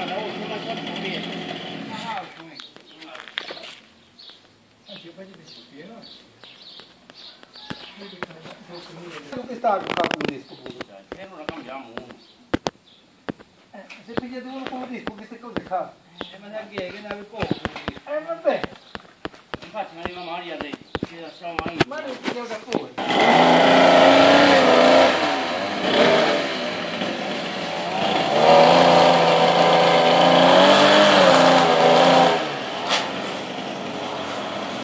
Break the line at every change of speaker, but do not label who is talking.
guarda, oh, sono fatto bene.
Anche fai di pieno. Dove sta il capo disco pure?
Non la cambiamo uno.
Se pigliate uno come disco, queste cose qua.
Ma da chi è che ne aveva poco?
Vabbè.
Infatti, ma di mamma Maria, che lasciamo
Ma non ti devo da fuori.